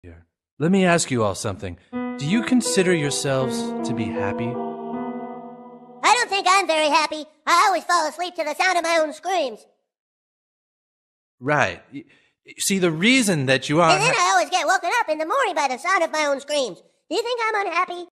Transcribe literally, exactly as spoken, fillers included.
Here, let me ask you all something. Do you consider yourselves to be happy? I don't think I'm very happy. I always fall asleep to the sound of my own screams. Right. See, the reason that you are... And then I always get woken up in the morning by the sound of my own screams. Do you think I'm unhappy?